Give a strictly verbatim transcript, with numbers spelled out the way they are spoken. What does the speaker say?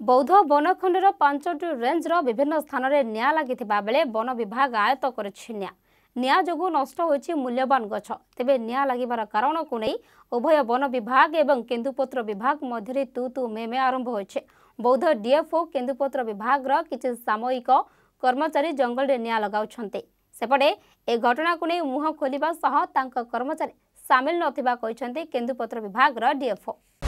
बौद्ध बनखंडर पांचटी रेंजर विभिन्न स्थान में निया लगी बेले वन विभाग आयत कर निया जो नष्ट होइछि मूल्यवान गछ तेबे निया लागिबार कारण को नहीं उभय वन विभाग एवं केन्दुपत्र विभाग मध्य तू तू मे मे आरंभ होइछे। बौद्ध डीएफओ केन्दुपत्र विभाग किछि सामयिक कर्मचारी जंगल में निया लगाउछन्ते। सेपटे ए घटना को नहीं मुह खोलिबा सह तांका कर्मचारी सामिल नथिबा कहिसन्ते केन्दुपत्र विभाग डीएफओ।